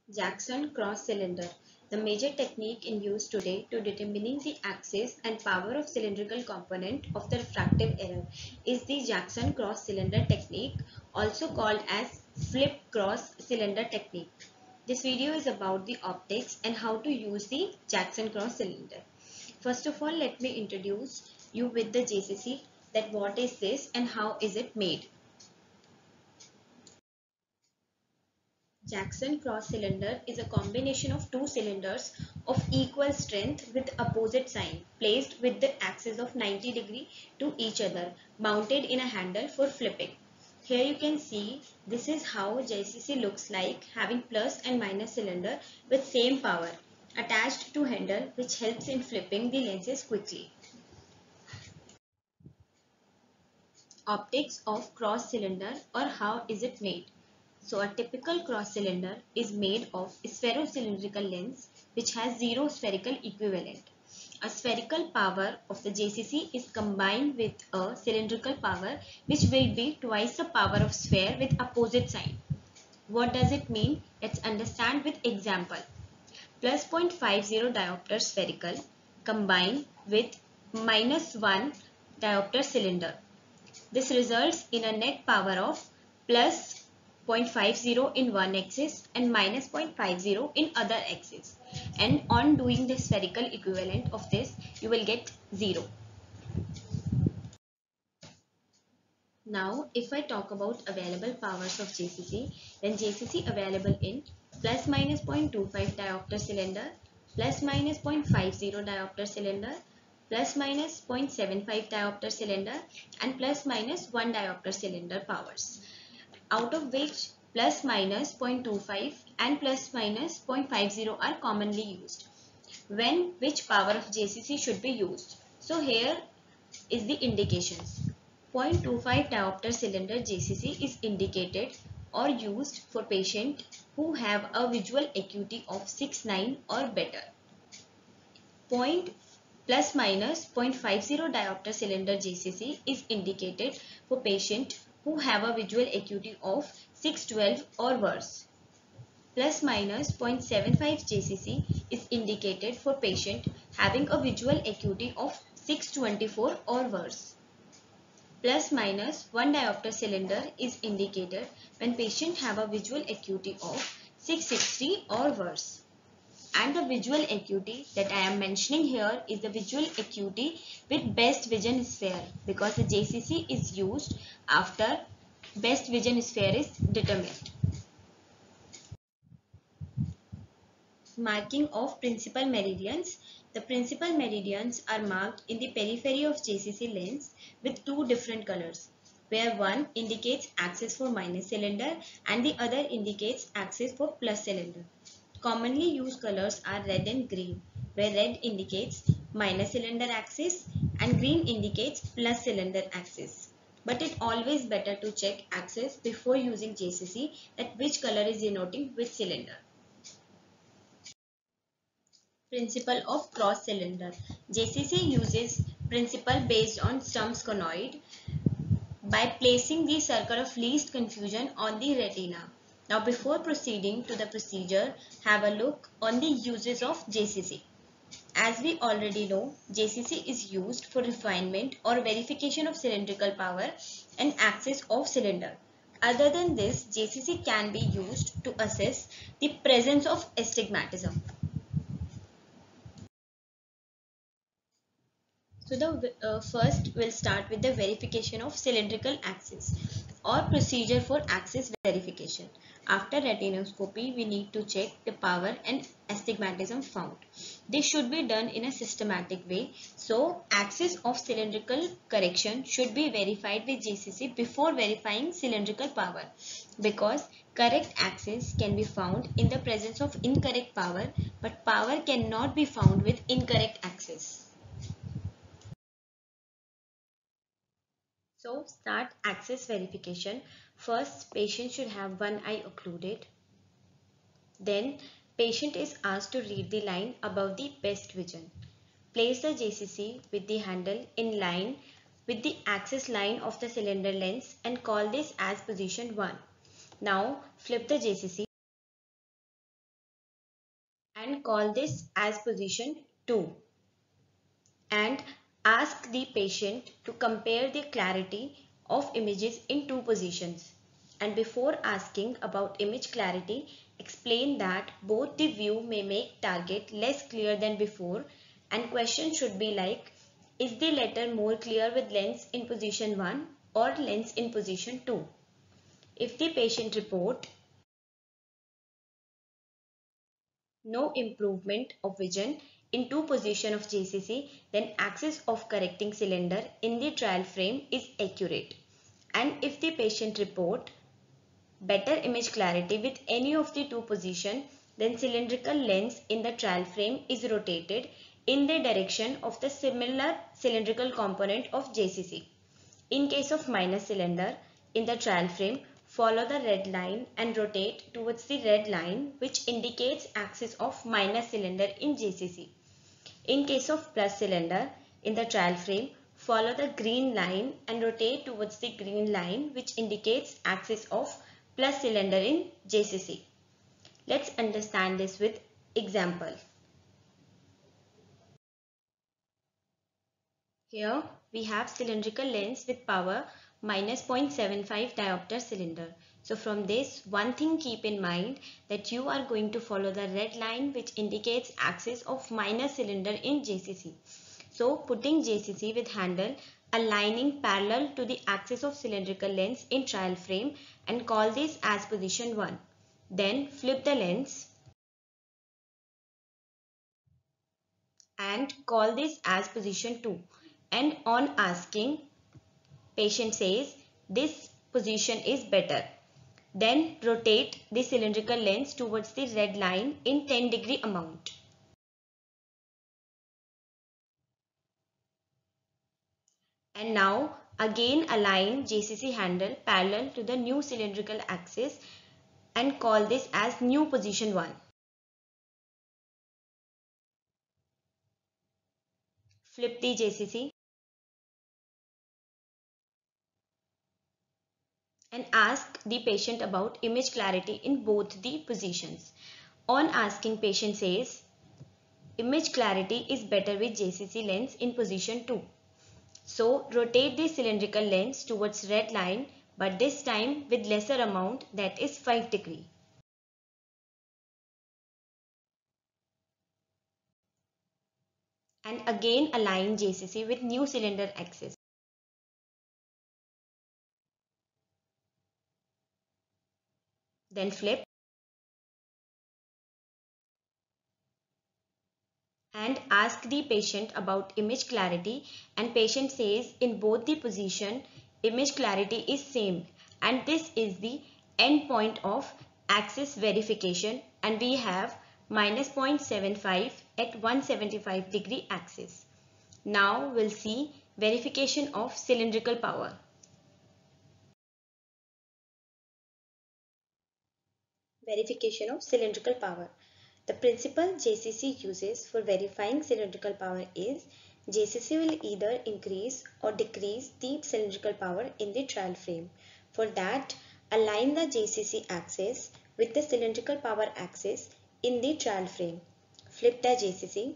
Jackson cross cylinder. The major technique in use today to determining the axis and power of cylindrical component of the refractive error is the Jackson cross cylinder technique, also called as flip cross cylinder technique. This video is about the optics and how to use the Jackson cross cylinder. First of all, let me introduce you with the JCC, that what is this and how is it made. Jackson cross cylinder is a combination of two cylinders of equal strength with opposite sign placed with the axis of 90° to each other, mounted in a handle for flipping. Here you can see this is how JCC looks like, having plus and minus cylinder with same power attached to handle, which helps in flipping the lenses quickly. Optics of cross cylinder, or how is it made? So a typical cross cylinder is made of a spherocylindrical lens which has zero spherical equivalent. A spherical power of the JCC is combined with a cylindrical power which will be twice the power of sphere with opposite sign. What does it mean? Let's understand with example. Plus 0.50 diopter spherical combined with -1 diopter cylinder. This results in a net power of plus 0.50 in one axis and minus 0.50 in other axis. And on doing the spherical equivalent of this, you will get 0. Now, if I talk about available powers of JCC, then JCC available in plus minus 0.25 diopter cylinder, plus minus 0.50 diopter cylinder, plus minus 0.75 diopter cylinder, and plus minus 1 diopter cylinder powers, out of which plus minus 0.25 and plus minus 0.50 are commonly used. When which power of JCC should be used? So here is the indications. 0.25 diopter cylinder JCC is indicated or used for patient who have a visual acuity of 6/9 or better. Plus minus 0.50 diopter cylinder JCC is indicated for patient who have a visual acuity of 6/12 or worse. Plus minus 0.75 JCC is indicated for patient having a visual acuity of 6/24 or worse. Plus minus 1 diopter cylinder is indicated when patient have a visual acuity of 6/60 or worse. And the visual acuity that I am mentioning here is the visual acuity with best vision sphere, because the JCC is used after best vision sphere is determined. Marking of principal meridians. The principal meridians are marked in the periphery of JCC lens with two different colors, where one indicates axis for minus cylinder and the other indicates axis for plus cylinder. Commonly used colors are red and green, where red indicates minus cylinder axis and green indicates plus cylinder axis. But it always better to check axis before using JCC, that which color is denoting which cylinder. Principle of cross cylinder. JCC uses principle based on Stump's conoid by placing the circle of least confusion on the retina. Now, before proceeding to the procedure, have a look on the uses of JCC. As we already know, JCC is used for refinement or verification of cylindrical power and axis of cylinder. Other than this, JCC can be used to assess the presence of astigmatism. So first we'll start with the verification of cylindrical axis or procedure for axis verification. After retinoscopy, we need to check the power and astigmatism found. This should be done in a systematic way. So axis of cylindrical correction should be verified with JCC before verifying cylindrical power, because correct axis can be found in the presence of incorrect power, but power cannot be found with incorrect axis. So start axis verification. First, patient should have one eye occluded. Then patient is asked to read the line above the best vision. Place the JCC with the handle in line with the axis line of the cylinder lens and call this as position 1. Now flip the JCC and call this as position 2 and ask the patient to compare the clarity of images in two positions. And before asking about image clarity, explain that both the view may make target less clear than before, and question should be like, is the letter more clear with lens in position 1 or lens in position 2? If the patient report no improvement of vision in two position of JCC, then axis of correcting cylinder in the trial frame is accurate. And if the patient report better image clarity with any of the two position, then cylindrical lens in the trial frame is rotated in the direction of the similar cylindrical component of JCC. In case of minus cylinder in the trial frame, follow the red line and rotate towards the red line which indicates axis of minus cylinder in JCC. In case of plus cylinder in the trial frame, follow the green line and rotate towards the green line which indicates axis of plus cylinder in JCC. Let's understand this with example. Here we have cylindrical lens with power minus 0.75 diopter cylinder. So from this, one thing keep in mind that you are going to follow the red line which indicates axis of minus cylinder in JCC. So putting JCC with handle aligning parallel to the axis of cylindrical lens in trial frame and call this as position 1. Then flip the lens and call this as position 2. And on asking, patient says this position is better. Then rotate the cylindrical lens towards the red line in 10-degree amount. And now again align JCC handle parallel to the new cylindrical axis and call this as new position 1. Flip the JCC and ask the patient about image clarity in both the positions. On asking, patient says image clarity is better with JCC lens in position 2. So rotate the cylindrical lens towards red line, but this time with lesser amount, that is 5 degree. And again align JCC with new cylinder axis. Then flip and ask the patient about image clarity, and patient says in both the position image clarity is same, and this is the end point of axis verification, and we have minus 0.75 at 175-degree axis. Now we'll see verification of cylindrical power. Verification of cylindrical power. The principle JCC uses for verifying cylindrical power is JCC will either increase or decrease the cylindrical power in the trial frame. For that, align the JCC axis with the cylindrical power axis in the trial frame. Flip the JCC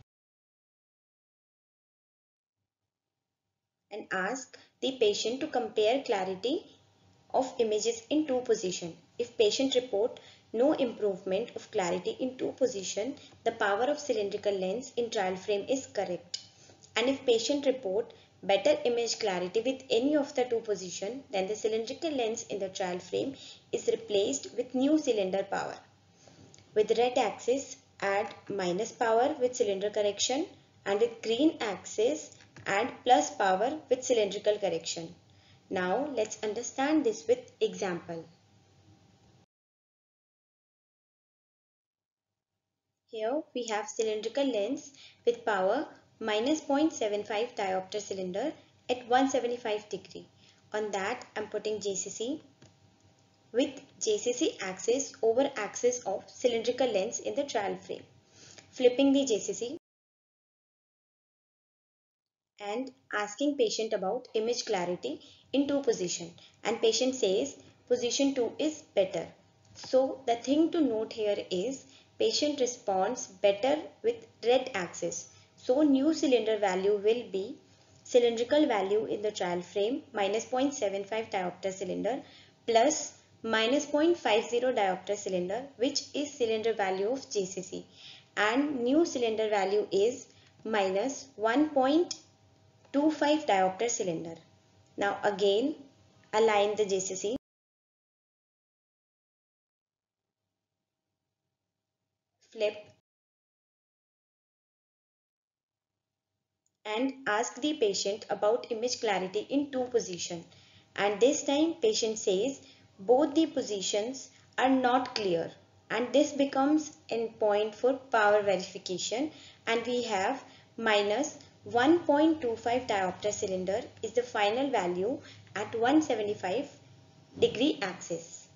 and ask the patient to compare clarity of images in two position. If patient report no improvement of clarity in two position, the power of cylindrical lens in trial frame is correct. And if patient report better image clarity with any of the two position, then the cylindrical lens in the trial frame is replaced with new cylinder power. With red axis, add minus power with cylinder correction, and with green axis, add plus power with cylindrical correction. Now let's understand this with example. Here we have cylindrical lens with power minus 0.75 diopter cylinder at 175 degree. On that I am putting JCC with JCC axis over axis of cylindrical lens in the trial frame. Flipping the JCC and asking patient about image clarity in two position, and patient says position 2 is better. So the thing to note here is patient responds better with red axis. So new cylinder value will be cylindrical value in the trial frame minus 0.75 diopter cylinder plus minus 0.50 diopter cylinder, which is cylinder value of JCC, and new cylinder value is minus 1.25 diopter cylinder. Now again align the JCC, flip, and ask the patient about image clarity in two positions. And this time patient says both the positions are not clear, and this becomes endpoint for power verification, and we have minus 1.25 diopter cylinder is the final value at 175-degree axis.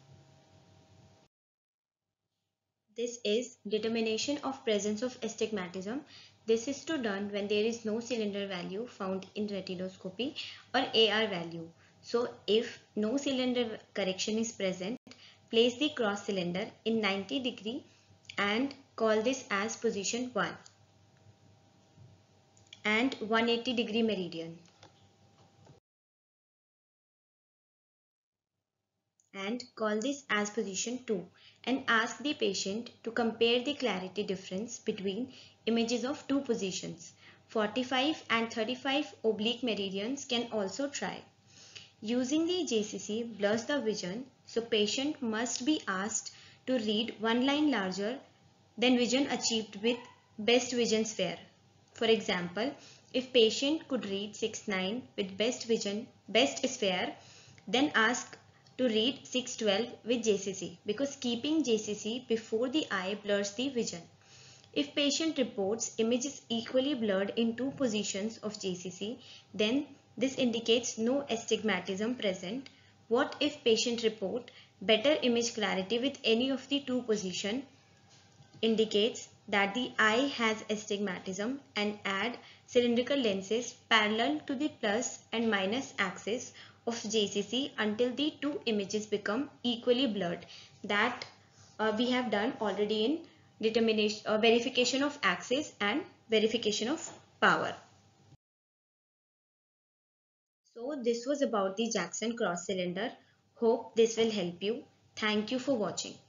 This is determination of presence of astigmatism. This is to done when there is no cylinder value found in retinoscopy or AR value. So if no cylinder correction is present, place the cross cylinder in 90-degree and call this as position 1 and 180-degree meridian, and call this as position 2, and ask the patient to compare the clarity difference between images of two positions. 45 and 35 oblique meridians can also try. Using the JCC blurs the vision, so patient must be asked to read one line larger than vision achieved with best vision sphere. For example, if patient could read 6:9 with best sphere, then ask to read 6:12 with JCC, because keeping JCC before the eye blurs the vision. If patient reports image is equally blurred in two positions of JCC, then this indicates no astigmatism present. What if patient report better image clarity with any of the two position? Indicates that the eye has astigmatism, and add cylindrical lenses parallel to the plus and minus axis of JCC until the two images become equally blurred. That we have done already in determination verification of axis and verification of power. So this was about the Jackson cross cylinder. Hope this will help you. Thank you for watching.